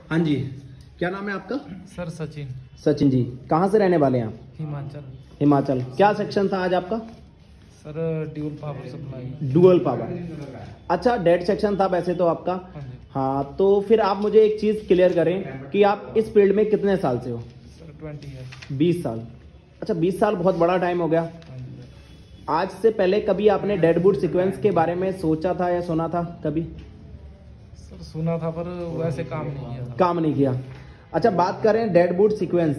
हाँ जी, क्या नाम है आपका? सर सचिन। सचिन जी, कहाँ से रहने वाले हैं आप? हिमाचल। हिमाचल। क्या सेक्शन था आज आपका? Sir dual power supply. Dual power. अच्छा, डेड सेक्शन था वैसे तो आपका। हाँ जी। हाँ, तो फिर आप मुझे एक चीज़ क्लियर करें कि आप इस फील्ड में कितने साल से हो? सर 20 है। 20 साल। अच्छा, 20 साल बहुत बड़ा टाइम हो गया। हाँ जी सर। आज से पहले कभी आपने डेडवुड सीक्वेंस के बारे में सोचा था या सुना था कभी? सर सुना था पर वैसे काम नहीं किया था। काम नहीं किया। अच्छा, बात करें डेडवुड सीक्वेंस,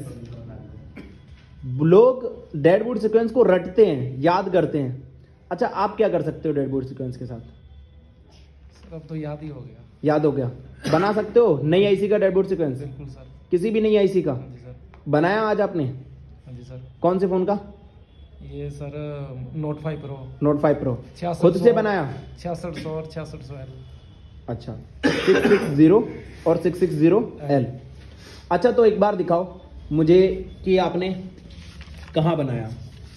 लोग डेडवुड सीक्वेंस को रटते हैं, याद करते हैं। अच्छा, आप क्या कर सकते हो डेडवुड सीक्वेंस के साथ? सर अब तो याद ही हो गया। याद हो गया। बना सकते हो नई आईसी का डेडवुड सीक्वेंस? बिल्कुल सर। किसी भी नई आईसी का हाँ जी सर। बनाया आज आपने? हाँ जी सर। कौन से फोन का? ये sir note 5 pro. Note 5 pro 6600 खुद से बनाया? 6600 और 6600L। अच्छा, 660 और 660L। अच्छा, तो एक बार दिखाओ मुझे कि आपने कहाँ बनाया।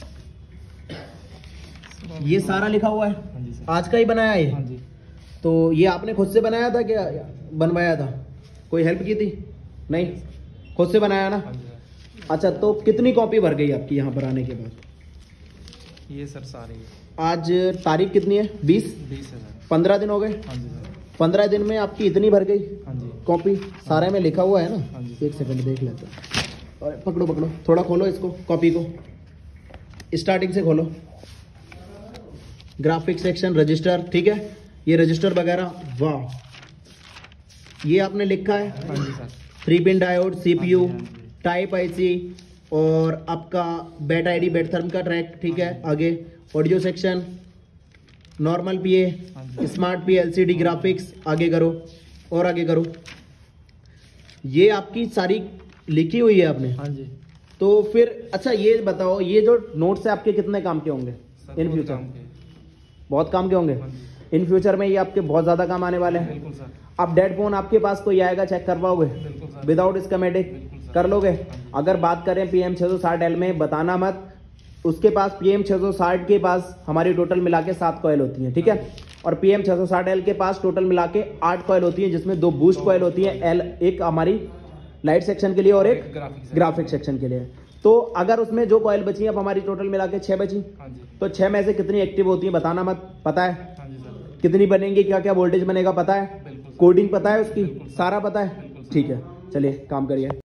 ये सारा लिखा हुआ है, हाँ जी सर। आज का ही बनाया है? हाँ जी। तो ये आपने खुद से बनाया था क्या बनवाया था? कोई हेल्प की थी? नहीं, खुद से बनाया ना? हाँ जी सर। अच्छा, तो कितनी कॉपी भर गई आपकी यहाँ पर आने के बाद? ये सर सारे आज तारीख कितनी है? 20 20 है सर। 15 दिन हो गए। हाँ जी सर। 15 दिन में आपकी इतनी भर गई हाँ जी। कॉपी? सारे में लिखा हुआ है ना? हाँ जी। एक सेकंड देख लेते हैं। और पकड़ो पकड़ो, थोड़ा खोलो इसको, कॉपी को स्टार्टिंग से खोलो। ग्राफिक सेक्शन, रजिस्टर, ठीक है, ये रजिस्टर वगैरह, वाह, ये आपने लिखा है। हाँ जी सर। 3 पिन डायोड, सीपीयू, हाँ जी। टाइप आईसी और आपका बैट आईडी, बैट थर्म का ट्रैक, ठीक है। आगे ऑडियो सेक्शन, नॉर्मल पीए, हाँ जी। स्मार्ट पीए, एलसीडी ग्राफिक्स, आगे करो और आगे करो। ये आपकी सारी लिखी हुई है आपने? हाँ जी। तो फिर अच्छा ये बताओ, ये जो नोट्स है आपके कितने काम के होंगे सर इन बहुत फ्यूचर? काम के। बहुत काम के होंगे हाँ जी। इन फ्यूचर में, ये आपके बहुत ज़्यादा काम आने वाले हैं। बिल्कुल सर। अब डेड फोन आपके पास कोई आएगा, चेक कर पाओगे बिल्कुल सर। Without schematic? बिल्कुल सर। कर लोगे? हाँ जी। अगर बात करें PM660L में, बताना मत, उसके पास PM660 के पास हमारी टोटल मिला के 7 कॉयल होती है, ठीक है। और PM660L के पास टोटल मिला के 8 कॉयल होती है, जिसमें 2 बूस्ट कॉयल होती है, L एक हमारी लाइट सेक्शन के लिए और एक ग्राफिक सेक्शन के लिए। तो अगर उसमें जो कॉयल बची है, अब हमारी टोटल मिला के 6 बची, हाँ जी। तो 6 में से कितनी एक्टिव होती है बताना मत, पता है? हाँ जी सर। कितनी बनेंगी, क्या क्या वोल्टेज बनेगा पता है? बिल्कुल सर। कोडिंग पता है उसकी? बिल्कुल सर। सारा पता है? बिल्कुल सर। ठीक है, चलिए काम करिए।